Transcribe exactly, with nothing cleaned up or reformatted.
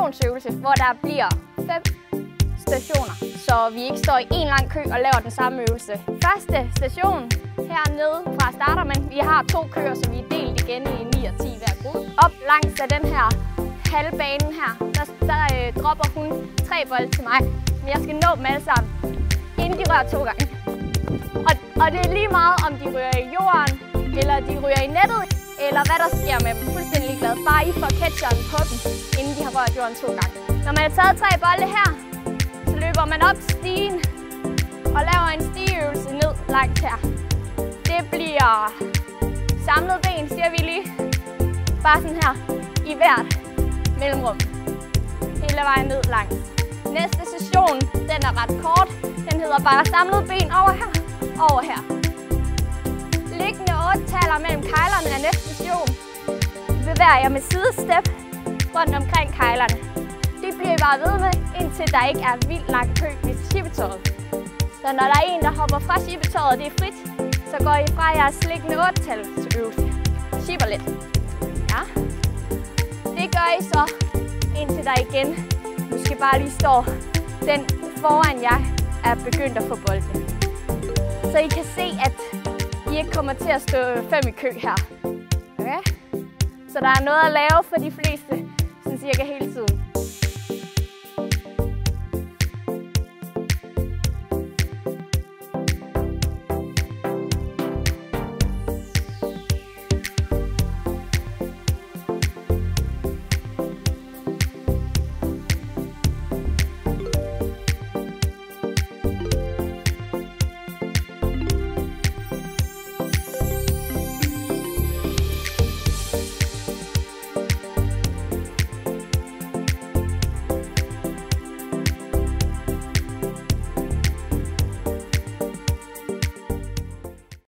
stationsøvelse, hvor der bliver fem stationer, så vi ikke står i en lang kø og laver den samme øvelse. Første station hernede fra starter man. Vi har to køer, så vi er delt igen i ni og ti hver gruppe. Op langs af den her halvbanen her, der, der øh, dropper hun tre bolde til mig. Men jeg skal nå dem alle sammen, inden de rører to gange. Og, og det er lige meget, om de ryger i jorden, eller de ryger i nettet, eller hvad der sker med dem. Fuldstændig ligeglad. Bare I får catcheren på dem, inden de har rørt jorden to gange. Når man har taget tre bolde her, så løber man op stigen og laver en stigeøvelse ned langt her. Det bliver samlet ben, siger vi lige. Bare sådan her, i hvert mellemrum. Hele vejen ned langt. Næste session, den er ret kort. Den hedder bare samlet ben over her, over her. Liggende otte-taller mellem kejlerne er næste session. Bevæger jeg med sidestep rundt omkring kejlerne. Det bliver I bare ved med, indtil der ikke er vildt lang kø ved skibetåret. Så når der er en, der hopper fra skibetåret, og det er frit, så går I fra jeres liggende otte-tallsøvelse. Skipper lidt. Ja. Det gør I så, indtil der igen måske bare lige står den foran jer er begyndt at få bolden. Så I kan se, at I ikke kommer til at stå fem i kø her. Okay? Så der er noget at lave for de fleste, sådan cirka hele tiden.